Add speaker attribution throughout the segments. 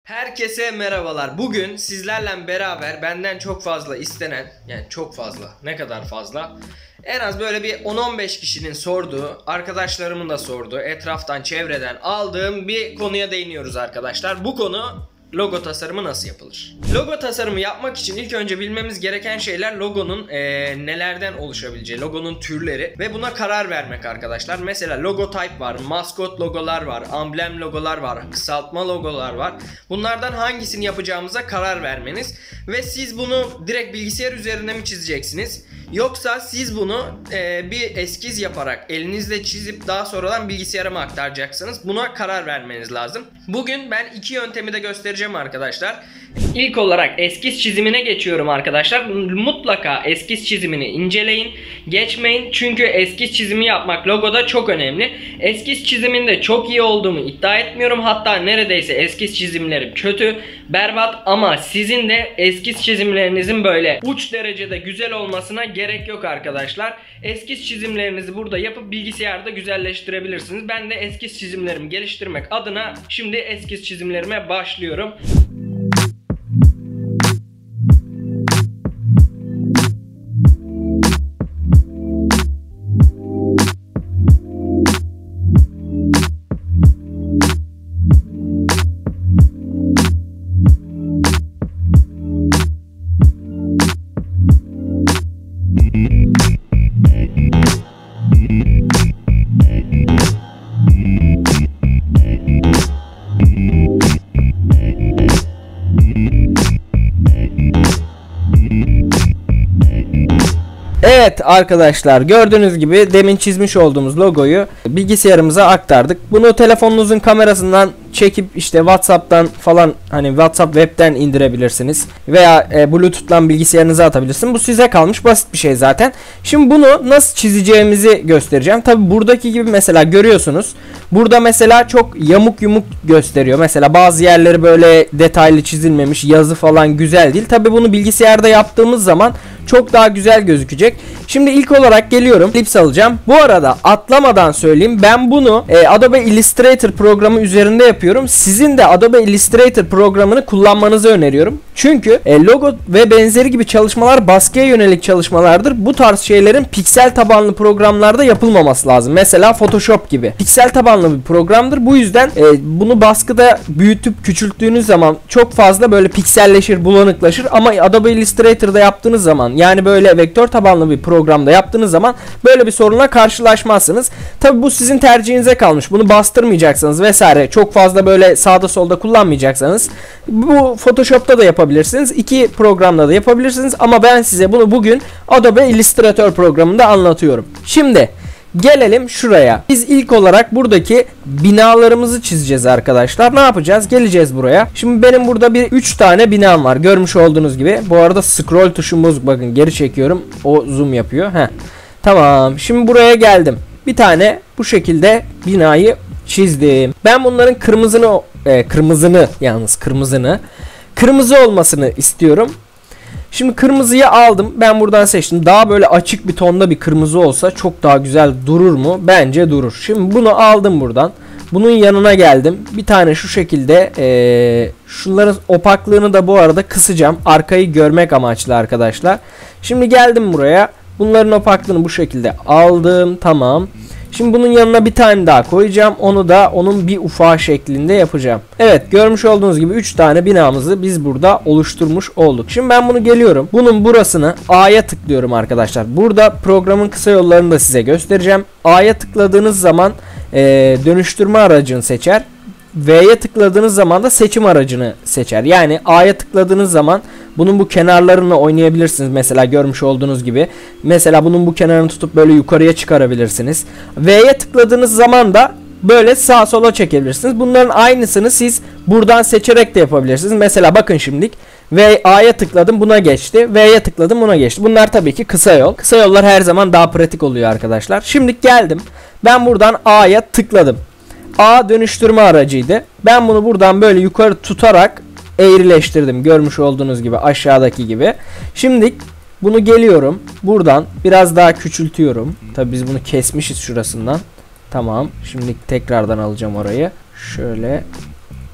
Speaker 1: Herkese merhabalar. Bugün sizlerle beraber benden çok fazla istenen, yani çok fazla, ne kadar fazla? En az böyle bir 10-15 kişinin sorduğu, arkadaşlarımın da sorduğu, etraftan, çevreden aldığım bir konuya değiniyoruz arkadaşlar. Bu konu logo tasarımı nasıl yapılır? Logo tasarımı yapmak için ilk önce bilmemiz gereken şeyler logonun nelerden oluşabileceği, logonun türleri ve buna karar vermek arkadaşlar. Mesela logo type var, maskot logolar var, amblem logolar var, kısaltma logolar var. Bunlardan hangisini yapacağımıza karar vermeniz ve siz bunu direkt bilgisayar üzerinde mi çizeceksiniz? Yoksa siz bunu bir eskiz yaparak elinizle çizip daha sonradan bilgisayara mı aktaracaksınız? Buna karar vermeniz lazım. Bugün ben iki yöntemi de göstereceğim arkadaşlar. İlk olarak eskiz çizimine geçiyorum arkadaşlar. Mutlaka eskiz çizimini inceleyin. Geçmeyin, çünkü eskiz çizimi yapmak logoda çok önemli. Eskiz çiziminde çok iyi olduğumu iddia etmiyorum. Hatta neredeyse eskiz çizimlerim kötü, berbat, ama sizin de eskiz çizimlerinizin böyle uç derecede güzel olmasına gerek yok arkadaşlar. Eskiz çizimlerinizi burada yapıp bilgisayarda güzelleştirebilirsiniz. Ben de eskiz çizimlerimi geliştirmek adına şimdi eskiz çizimlerime başlıyorum. Evet arkadaşlar, gördüğünüz gibi demin çizmiş olduğumuz logoyu bilgisayarımıza aktardık. Bunu telefonunuzun kamerasından çekip işte WhatsApp'tan falan, hani WhatsApp web'ten indirebilirsiniz veya Bluetooth'tan bilgisayarınıza atabilirsiniz. Bu size kalmış, basit bir şey zaten. Şimdi bunu nasıl çizeceğimizi göstereceğim. Tabi buradaki gibi mesela görüyorsunuz. Burada mesela çok yamuk yumuk gösteriyor. Mesela bazı yerleri böyle detaylı çizilmemiş, yazı falan güzel değil. Tabi bunu bilgisayarda yaptığımız zaman çok daha güzel gözükecek. Şimdi ilk olarak geliyorum, elips alacağım. Bu arada atlamadan söyleyeyim, ben bunu Adobe Illustrator programı üzerinde yapıyorum. Sizin de Adobe Illustrator programını kullanmanızı öneriyorum. Çünkü logo ve benzeri gibi çalışmalar baskıya yönelik çalışmalardır. Bu tarz şeylerin piksel tabanlı programlarda yapılmaması lazım. Mesela Photoshop gibi. Piksel tabanlı bir programdır. Bu yüzden bunu baskıda büyütüp küçülttüğünüz zaman çok fazla böyle pikselleşir, bulanıklaşır. Ama Adobe Illustrator'da yaptığınız zaman, yani böyle vektör tabanlı bir programda yaptığınız zaman böyle bir sorunla karşılaşmazsınız. Tabi bu sizin tercihinize kalmış. Bunu bastırmayacaksınız vesaire. Çok fazla böyle sağda solda kullanmayacaksanız bu Photoshop'ta da yapabilirsiniz. İki programda da yapabilirsiniz. Ama ben size bunu bugün Adobe Illustrator programında anlatıyorum. Şimdi gelelim şuraya. Biz ilk olarak buradaki binalarımızı çizeceğiz arkadaşlar. Ne yapacağız? Geleceğiz buraya. Şimdi benim burada 3 tane binam var. Görmüş olduğunuz gibi. Bu arada scroll tuşum bozuk. Bakın geri çekiyorum. O zoom yapıyor. Tamam. Şimdi buraya geldim. Bir tane bu şekilde binayı çizdim. Ben bunların kırmızı olmasını istiyorum. Şimdi kırmızıyı aldım. Ben buradan seçtim. Daha böyle açık bir tonda bir kırmızı olsa çok daha güzel durur mu? Bence durur. Şimdi bunu aldım buradan. Bunun yanına geldim. Bir tane şu şekilde şunların opaklığını da bu arada kısacağım. Arkayı görmek amaçlı arkadaşlar. Şimdi geldim buraya. Bunların opaklığını bu şekilde aldım. Tamam. Şimdi bunun yanına bir tane daha koyacağım. Onu da onun bir ufağı şeklinde yapacağım. Evet, görmüş olduğunuz gibi 3 tane binamızı biz burada oluşturmuş olduk. Şimdi ben bunu geliyorum. Bunun burasını A'ya tıklıyorum arkadaşlar. Burada programın kısa yollarını da size göstereceğim. A'ya tıkladığınız zaman dönüştürme aracını seçer. V'ye tıkladığınız zaman da seçim aracını seçer. Yani A'ya tıkladığınız zaman bunun bu kenarlarını oynayabilirsiniz. Mesela görmüş olduğunuz gibi. Mesela bunun bu kenarını tutup böyle yukarıya çıkarabilirsiniz. V'ye tıkladığınız zaman da böyle sağa sola çekebilirsiniz. Bunların aynısını siz buradan seçerek de yapabilirsiniz. Mesela bakın şimdilik. A'ya tıkladım, buna geçti. V'ye tıkladım, buna geçti. Bunlar tabii ki kısa yol. Kısa yollar her zaman daha pratik oluyor arkadaşlar. Şimdi geldim. Ben buradan A'ya tıkladım. A dönüştürme aracıydı. Ben bunu buradan böyle yukarı tutarak eğrileştirdim. Görmüş olduğunuz gibi, aşağıdaki gibi. Şimdi bunu geliyorum. Buradan biraz daha küçültüyorum. Tabi biz bunu kesmişiz şurasından. Tamam. Şimdi tekrardan alacağım orayı. Şöyle.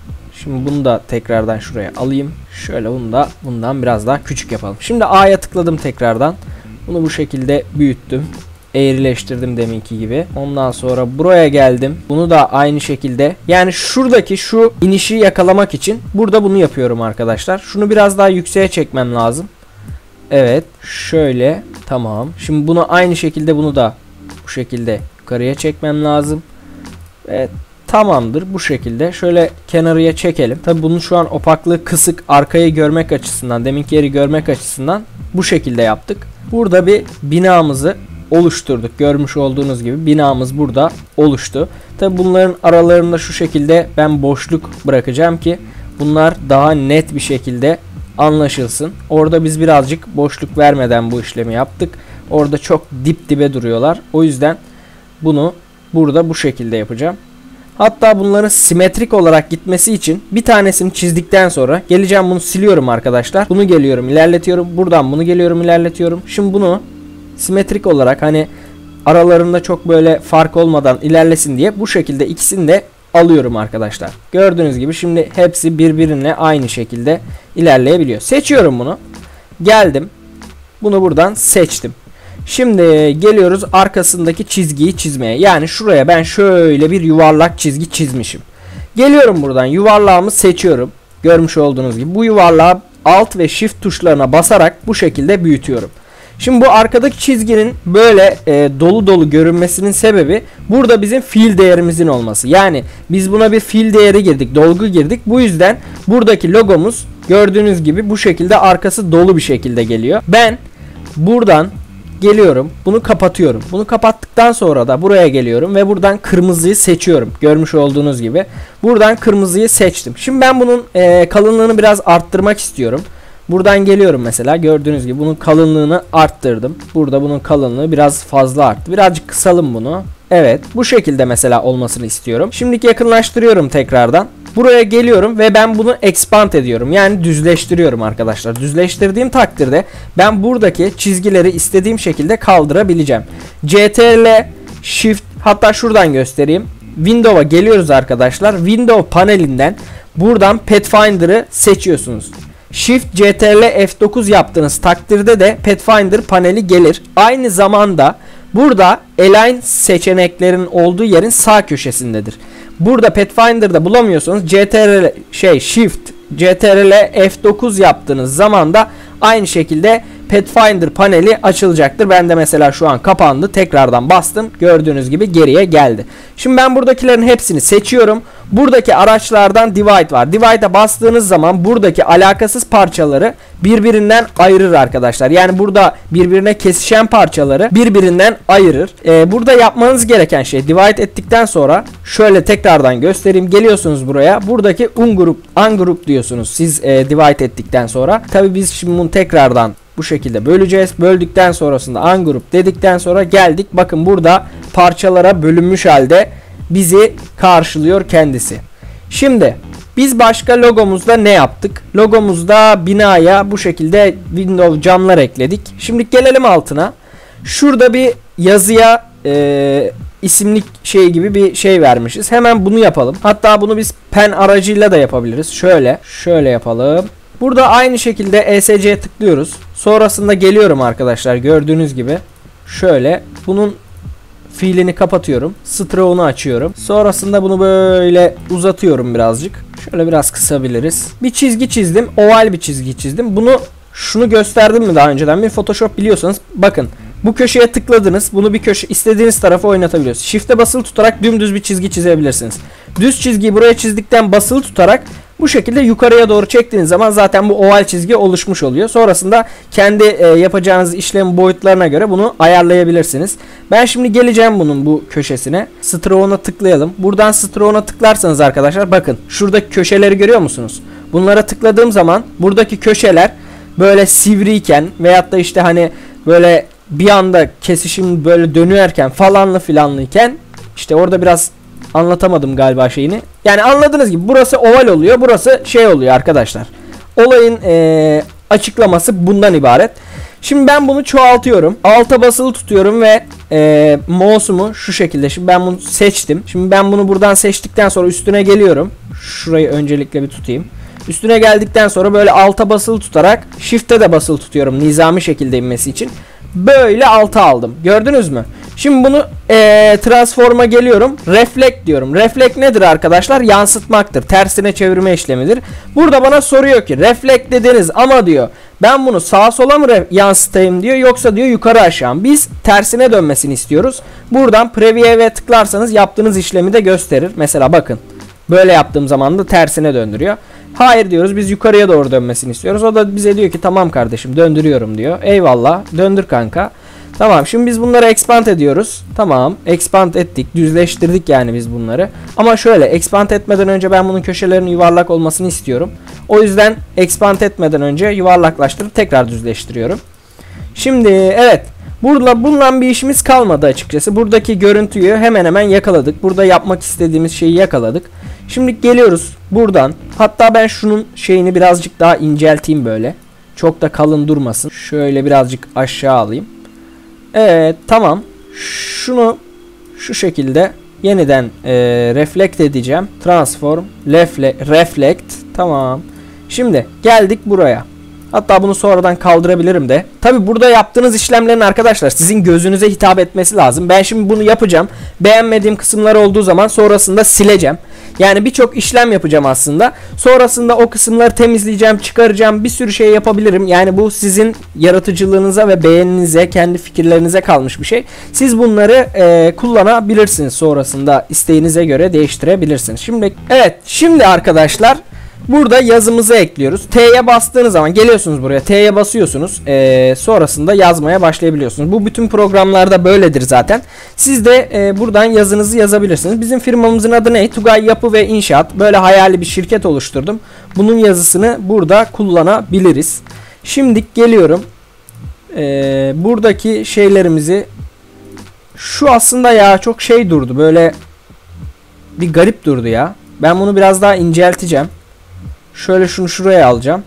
Speaker 1: Şimdi bunu da tekrardan şuraya alayım. Şöyle bunu da bundan biraz daha küçük yapalım. Şimdi A'ya tıkladım tekrardan. Bunu bu şekilde büyüttüm. Eğrileştirdim deminki gibi. Ondan sonra buraya geldim. Bunu da aynı şekilde, yani şuradaki şu inişi yakalamak için burada bunu yapıyorum arkadaşlar. Şunu biraz daha yükseğe çekmem lazım. Evet, şöyle, tamam. Şimdi bunu aynı şekilde, bunu da bu şekilde yukarıya çekmem lazım. Evet, tamamdır. Bu şekilde şöyle kenarıya çekelim. Tabi bunun şu an opaklığı kısık, arkayı görmek açısından, deminki yeri görmek açısından bu şekilde yaptık. Burada bir binamızı oluşturduk. Görmüş olduğunuz gibi binamız burada oluştu. Tabi bunların aralarında şu şekilde ben boşluk bırakacağım ki bunlar daha net bir şekilde anlaşılsın. Orada biz birazcık boşluk vermeden bu işlemi yaptık. Orada çok dip dibe duruyorlar. O yüzden bunu burada bu şekilde yapacağım. Hatta bunların simetrik olarak gitmesi için bir tanesini çizdikten sonra geleceğim, bunu siliyorum arkadaşlar. Bunu geliyorum ilerletiyorum. Buradan bunu geliyorum ilerletiyorum. Şimdi bunu simetrik olarak, hani aralarında çok böyle fark olmadan ilerlesin diye bu şekilde ikisini de alıyorum arkadaşlar. Gördüğünüz gibi şimdi hepsi birbirine aynı şekilde ilerleyebiliyor. Seçiyorum bunu. Geldim. Bunu buradan seçtim. Şimdi geliyoruz arkasındaki çizgiyi çizmeye. Yani şuraya ben şöyle bir yuvarlak çizgi çizmişim. Geliyorum buradan yuvarlağımı seçiyorum. Görmüş olduğunuz gibi bu yuvarlağı Alt ve Shift tuşlarına basarak bu şekilde büyütüyorum. Şimdi bu arkadaki çizginin böyle dolu dolu görünmesinin sebebi burada bizim fiil değerimizin olması. Yani biz buna bir fiil değeri girdik, dolgu girdik. Bu yüzden buradaki logomuz gördüğünüz gibi bu şekilde arkası dolu bir şekilde geliyor. Ben buradan geliyorum, bunu kapatıyorum. Bunu kapattıktan sonra da buraya geliyorum ve buradan kırmızıyı seçiyorum. Görmüş olduğunuz gibi buradan kırmızıyı seçtim. Şimdi ben bunun kalınlığını biraz arttırmak istiyorum. Buradan geliyorum mesela, gördüğünüz gibi bunun kalınlığını arttırdım. Burada bunun kalınlığı biraz fazla arttı. Birazcık kısalım bunu. Evet, bu şekilde mesela olmasını istiyorum. Şimdiki yakınlaştırıyorum tekrardan. Buraya geliyorum ve ben bunu expand ediyorum. Yani düzleştiriyorum arkadaşlar. Düzleştirdiğim takdirde ben buradaki çizgileri istediğim şekilde kaldırabileceğim. CTRL Shift, hatta şuradan göstereyim. Window'a geliyoruz arkadaşlar. Window panelinden buradan Pathfinder'ı seçiyorsunuz. Shift CTRL F9 yaptığınız takdirde de Pathfinder paneli gelir. Aynı zamanda burada Align seçeneklerin olduğu yerin sağ köşesindedir. Burada Pathfinder'da bulamıyorsanız Shift CTRL F9 yaptığınız zaman da aynı şekilde Pathfinder paneli açılacaktır. Ben de mesela şu an kapandı. Tekrardan bastım. Gördüğünüz gibi geriye geldi. Şimdi ben buradakilerin hepsini seçiyorum. Buradaki araçlardan Divide var. Divide'a bastığınız zaman buradaki alakasız parçaları birbirinden ayırır arkadaşlar. Yani burada birbirine kesişen parçaları birbirinden ayırır. Burada yapmanız gereken şey, divide ettikten sonra şöyle tekrardan göstereyim. Geliyorsunuz buraya. Buradaki ungroup diyorsunuz siz divide ettikten sonra. Tabi biz şimdi bunu tekrardan bu şekilde böleceğiz. Böldükten sonrasında ungroup dedikten sonra geldik. Bakın burada parçalara bölünmüş halde bizi karşılıyor kendisi. Şimdi biz başka logomuzda ne yaptık? Logomuzda binaya bu şekilde window camlar ekledik. Şimdi gelelim altına. Şurada bir yazıya isimlik şey gibi bir şey vermişiz. Hemen bunu yapalım. Hatta bunu biz pen aracıyla da yapabiliriz. Şöyle yapalım. Burada aynı şekilde ESC'ye tıklıyoruz. Sonrasında geliyorum arkadaşlar, gördüğünüz gibi. Şöyle bunun fiilini kapatıyorum. Stroke'unu açıyorum. Sonrasında bunu böyle uzatıyorum birazcık. Şöyle biraz kısabiliriz. Bir çizgi çizdim. Oval bir çizgi çizdim. Şunu gösterdim mi daha önceden? Bir Photoshop biliyorsanız bakın. Bu köşeye tıkladınız. Bunu bir köşe istediğiniz tarafa oynatabiliyorsunuz. Shift'e basılı tutarak dümdüz bir çizgi çizebilirsiniz. Düz çizgiyi buraya çizdikten basılı tutarak bu şekilde yukarıya doğru çektiğiniz zaman zaten bu oval çizgi oluşmuş oluyor. Sonrasında kendi yapacağınız işlemin boyutlarına göre bunu ayarlayabilirsiniz. Ben şimdi geleceğim bunun bu köşesine. Stroke'una tıklayalım. Buradan Stroke'una tıklarsanız arkadaşlar bakın şuradaki köşeleri görüyor musunuz? Bunlara tıkladığım zaman buradaki köşeler böyle sivriyken veyahut da işte hani böyle bir anda kesişim böyle dönüyorken falanlı filanlıyken, işte orada biraz anlatamadım galiba şeyini. Yani anladığınız gibi burası oval oluyor. Burası şey oluyor arkadaşlar. Olayın açıklaması bundan ibaret. Şimdi ben bunu çoğaltıyorum. Alta basılı tutuyorum ve mouse'umu şu şekilde. Şimdi ben bunu seçtim. Şimdi ben bunu buradan seçtikten sonra üstüne geliyorum. Şurayı öncelikle bir tutayım. Üstüne geldikten sonra böyle alta basılı tutarak shift'e de basılı tutuyorum nizami şekilde inmesi için. Böyle alta aldım. Gördünüz mü? Şimdi bunu transform'a geliyorum. Reflect diyorum. Reflect nedir arkadaşlar? Yansıtmaktır. Tersine çevirme işlemidir. Burada bana soruyor ki reflect dediniz ama diyor ben bunu sağa sola mı yansıtayım diyor yoksa diyor yukarı aşağı mı? Biz tersine dönmesini istiyoruz. Buradan preview'e tıklarsanız yaptığınız işlemi de gösterir. Mesela bakın. Böyle yaptığım zaman da tersine döndürüyor. Hayır diyoruz, biz yukarıya doğru dönmesini istiyoruz. O da bize diyor ki tamam kardeşim döndürüyorum diyor. Eyvallah, döndür kanka. Tamam, şimdi biz bunları expand ediyoruz. Tamam, expand ettik, düzleştirdik yani biz bunları. Ama şöyle, expand etmeden önce ben bunun köşelerinin yuvarlak olmasını istiyorum. O yüzden expand etmeden önce yuvarlaklaştırıp tekrar düzleştiriyorum. Şimdi evet, bundan bir işimiz kalmadı açıkçası. Buradaki görüntüyü hemen hemen yakaladık. Burada yapmak istediğimiz şeyi yakaladık. Şimdi geliyoruz buradan. Hatta ben şunun şeyini birazcık daha incelteyim böyle. Çok da kalın durmasın. Şöyle birazcık aşağı alayım. Evet, tamam. Şunu şu şekilde yeniden reflect edeceğim. Transform, reflect. Tamam. Şimdi geldik buraya. Hatta bunu sonradan kaldırabilirim de. Tabi burada yaptığınız işlemlerin arkadaşlar sizin gözünüze hitap etmesi lazım. Ben şimdi bunu yapacağım. Beğenmediğim kısımlar olduğu zaman sonrasında sileceğim. Yani birçok işlem yapacağım aslında. Sonrasında o kısımları temizleyeceğim, çıkaracağım. Bir sürü şey yapabilirim. Yani bu sizin yaratıcılığınıza ve beğeninize, kendi fikirlerinize kalmış bir şey. Siz bunları kullanabilirsiniz. Sonrasında isteğinize göre değiştirebilirsiniz. Şimdi arkadaşlar burada yazımızı ekliyoruz. T'ye bastığınız zaman geliyorsunuz buraya. T'ye basıyorsunuz. Sonrasında yazmaya başlayabiliyorsunuz. Bu bütün programlarda böyledir zaten. Siz de buradan yazınızı yazabilirsiniz. Bizim firmamızın adı ne? Tugay Yapı ve İnşaat. Böyle hayali bir şirket oluşturdum. Bunun yazısını burada kullanabiliriz. Şimdi geliyorum. Buradaki şeylerimizi şu aslında ya çok şey durdu. Böyle bir garip durdu ya. Ben bunu biraz daha incelteceğim. Şöyle şunu şuraya alacağım.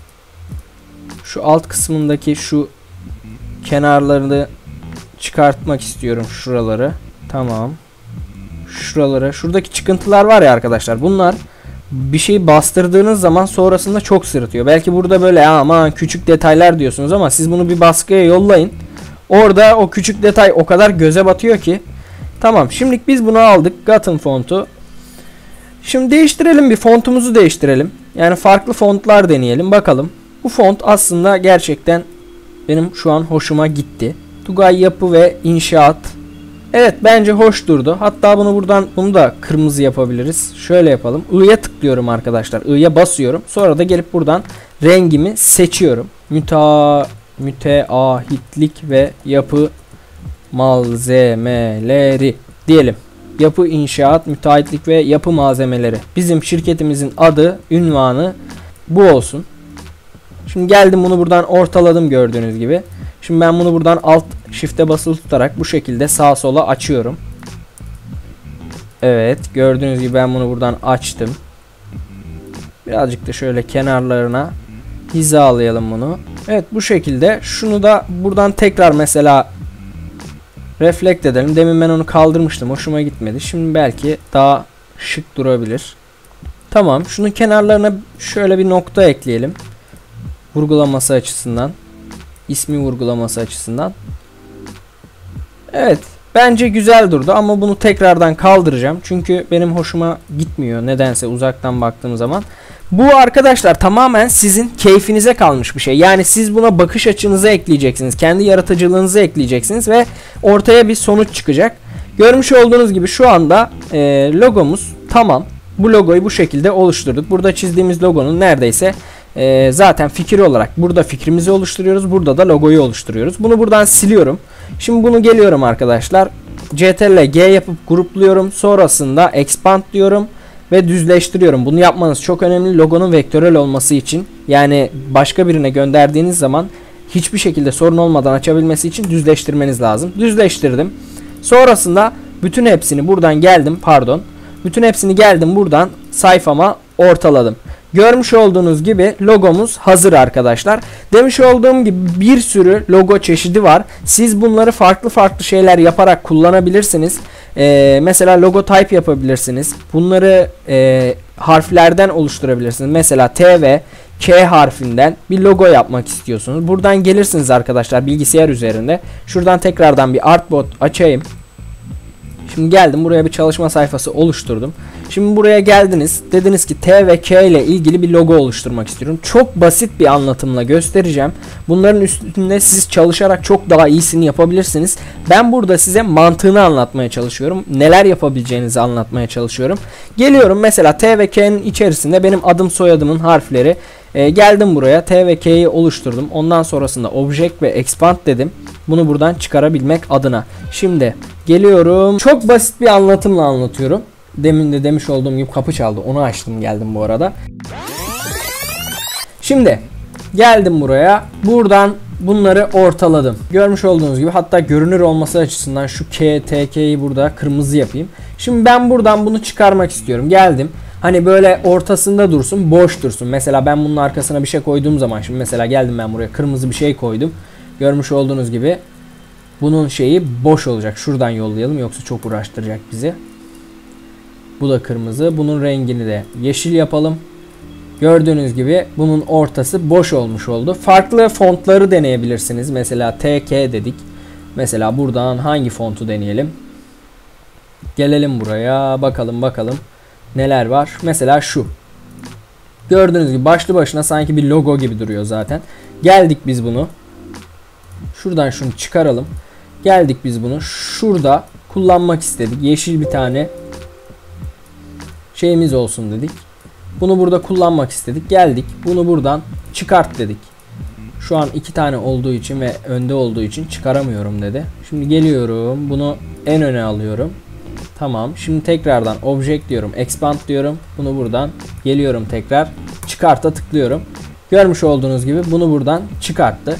Speaker 1: Şu alt kısmındaki şu kenarlarını çıkartmak istiyorum, şuraları. Tamam. Şuraları. Şuradaki çıkıntılar var ya arkadaşlar. Bunlar bir şeyi bastırdığınız zaman sonrasında çok sırıtıyor. Belki burada böyle aman küçük detaylar diyorsunuz ama siz bunu bir baskıya yollayın. Orada o küçük detay o kadar göze batıyor ki. Tamam. Şimdilik biz bunu aldık. Gotham fontu. Şimdi değiştirelim, bir fontumuzu değiştirelim. Yani farklı fontlar deneyelim bakalım. Bu font aslında gerçekten benim şu an hoşuma gitti. Tugay Yapı ve İnşaat. Evet, bence hoş durdu. Hatta bunu da kırmızı yapabiliriz. Şöyle yapalım. I'ya tıklıyorum arkadaşlar. I'ya basıyorum. Sonra da gelip buradan rengimi seçiyorum. Müteahhitlik ve yapı malzemeleri diyelim. Yapı, inşaat, müteahhitlik ve yapı malzemeleri. Bizim şirketimizin adı, ünvanı bu olsun. Şimdi geldim, bunu buradan ortaladım gördüğünüz gibi. Şimdi ben bunu buradan alt shift'e basılı tutarak bu şekilde sağa sola açıyorum. Evet, gördüğünüz gibi ben bunu buradan açtım. Birazcık da şöyle kenarlarına hizalayalım bunu. Evet, bu şekilde. Şunu da buradan tekrar mesela reflect edelim. Demin ben onu kaldırmıştım. Hoşuma gitmedi. Şimdi belki daha şık durabilir. Tamam. Şunun kenarlarına şöyle bir nokta ekleyelim. Vurgulaması açısından. İsmi vurgulaması açısından. Evet. Bence güzel durdu ama bunu tekrardan kaldıracağım. Çünkü benim hoşuma gitmiyor nedense uzaktan baktığım zaman. Bu arkadaşlar tamamen sizin keyfinize kalmış bir şey. Yani siz buna bakış açınızı ekleyeceksiniz. Kendi yaratıcılığınızı ekleyeceksiniz ve ortaya bir sonuç çıkacak. Görmüş olduğunuz gibi şu anda logomuz tamam. Bu logoyu bu şekilde oluşturduk. Burada çizdiğimiz logonun neredeyse zaten fikir olarak burada fikrimizi oluşturuyoruz. Burada da logoyu oluşturuyoruz. Bunu buradan siliyorum. Şimdi bunu geliyorum arkadaşlar. Ctrl+G yapıp grupluyorum. Sonrasında expand diyorum. Ve düzleştiriyorum. Bunu yapmanız çok önemli logonun vektörel olması için. Yani başka birine gönderdiğiniz zaman hiçbir şekilde sorun olmadan açabilmesi için düzleştirmeniz lazım. Düzleştirdim. Sonrasında bütün hepsini buradan geldim. Bütün hepsini geldim buradan sayfama ortaladım. Görmüş olduğunuz gibi logomuz hazır arkadaşlar. Demiş olduğum gibi bir sürü logo çeşidi var. Siz bunları farklı farklı şeyler yaparak kullanabilirsiniz. Mesela logo type yapabilirsiniz. Bunları harflerden oluşturabilirsiniz. Mesela T ve K harfinden bir logo yapmak istiyorsunuz. Buradan gelirsiniz arkadaşlar bilgisayar üzerinde. Şuradan tekrardan bir Artboard açayım. Şimdi geldim buraya bir çalışma sayfası oluşturdum. Şimdi buraya geldiniz. Dediniz ki T ve K ile ilgili bir logo oluşturmak istiyorum. Çok basit bir anlatımla göstereceğim. Bunların üstünde siz çalışarak çok daha iyisini yapabilirsiniz. Ben burada size mantığını anlatmaya çalışıyorum. Neler yapabileceğinizi anlatmaya çalışıyorum. Geliyorum mesela T ve K'nin içerisinde benim adım soyadımın harfleri. Geldim buraya T ve K'yi oluşturdum. Ondan sonrasında Object ve Expand dedim. Bunu buradan çıkarabilmek adına. Şimdi geliyorum. Çok basit bir anlatımla anlatıyorum. Demin de demiş olduğum gibi kapı çaldı. Onu açtım geldim bu arada. Şimdi geldim buraya. Buradan bunları ortaladım. Görmüş olduğunuz gibi hatta görünür olması açısından şu K, T, K'yi burada kırmızı yapayım. Şimdi ben buradan bunu çıkarmak istiyorum. Geldim. Hani böyle ortasında dursun, boş dursun. Mesela ben bunun arkasına bir şey koyduğum zaman şimdi mesela geldim ben buraya kırmızı bir şey koydum. Görmüş olduğunuz gibi bunun şeyi boş olacak. Şuradan yollayalım yoksa çok uğraştıracak bizi. Bu da kırmızı. Bunun rengini de yeşil yapalım. Gördüğünüz gibi bunun ortası boş olmuş oldu. Farklı fontları deneyebilirsiniz. Mesela TK dedik. Mesela buradan hangi fontu deneyelim? Gelelim buraya. Bakalım neler var. Mesela şu. Gördüğünüz gibi başlı başına sanki bir logo gibi duruyor zaten. Geldik biz bunu. Şuradan şunu çıkaralım. Geldik biz bunu. Şurada kullanmak istedik. Yeşil bir tane şeyimiz olsun dedik. Bunu burada kullanmak istedik. Geldik. Bunu buradan çıkart dedik. Şu an 2 tane olduğu için ve önde olduğu için çıkaramıyorum dedi. Şimdi geliyorum. Bunu en öne alıyorum. Tamam. Şimdi tekrardan Object diyorum. Expand diyorum. Bunu buradan geliyorum tekrar. Çıkart'a tıklıyorum. Görmüş olduğunuz gibi bunu buradan çıkarttı.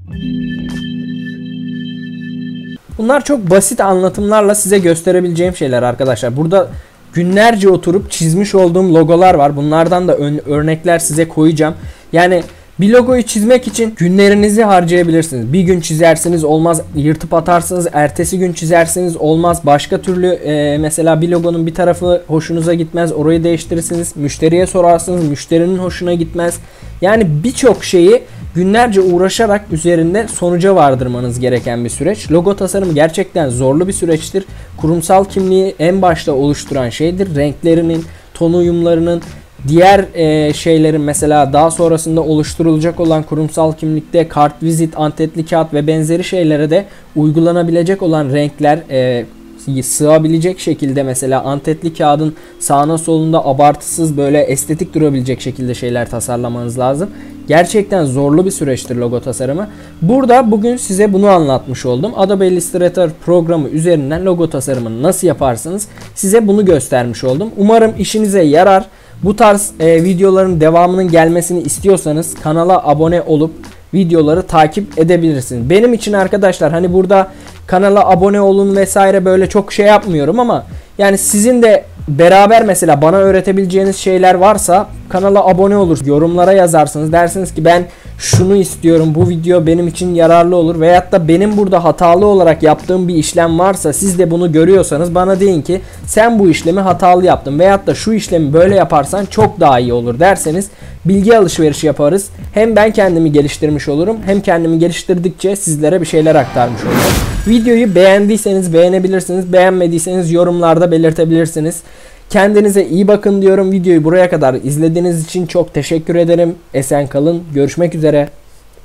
Speaker 1: Bunlar çok basit anlatımlarla size gösterebileceğim şeyler arkadaşlar. Burada günlerce oturup çizmiş olduğum logolar var. Bunlardan da örnekler size koyacağım. Yani bir logoyu çizmek için günlerinizi harcayabilirsiniz. Bir gün çizersiniz olmaz, yırtıp atarsınız. Ertesi gün çizersiniz olmaz. Başka türlü mesela bir logonun bir tarafı hoşunuza gitmez. Orayı değiştirirsiniz. Müşteriye sorarsınız. Müşterinin hoşuna gitmez. Yani birçok şeyi günlerce uğraşarak üzerinde sonuca vardırmanız gereken bir süreç. Logo tasarımı gerçekten zorlu bir süreçtir. Kurumsal kimliği en başta oluşturan şeydir. Renklerinin, ton uyumlarının, diğer şeylerin mesela daha sonrasında oluşturulacak olan kurumsal kimlikte kartvizit, antetli kağıt ve benzeri şeylere de uygulanabilecek olan renkler sığabilecek şekilde mesela antetli kağıdın sağına solunda abartısız böyle estetik durabilecek şekilde şeyler tasarlamanız lazım. Gerçekten zorlu bir süreçtir logo tasarımı. Burada bugün size bunu anlatmış oldum. Adobe Illustrator programı üzerinden logo tasarımını nasıl yaparsınız size bunu göstermiş oldum. Umarım işinize yarar. Bu tarz videoların devamının gelmesini istiyorsanız kanala abone olup videoları takip edebilirsiniz. Benim için arkadaşlar hani burada kanala abone olun vesaire böyle çok şey yapmıyorum ama yani sizin de beraber mesela bana öğretebileceğiniz şeyler varsa kanala abone olur, yorumlara yazarsınız, dersiniz ki ben şunu istiyorum, bu video benim için yararlı olur veyahut da benim burada hatalı olarak yaptığım bir işlem varsa siz de bunu görüyorsanız bana deyin ki sen bu işlemi hatalı yaptın veyahut da şu işlemi böyle yaparsan çok daha iyi olur derseniz bilgi alışverişi yaparız. Hem ben kendimi geliştirmiş olurum hem kendimi geliştirdikçe sizlere bir şeyler aktarmış olurum. Videoyu beğendiyseniz beğenebilirsiniz, beğenmediyseniz yorumlarda belirtebilirsiniz. Kendinize iyi bakın diyorum. Videoyu buraya kadar izlediğiniz için çok teşekkür ederim. Esen kalın. Görüşmek üzere.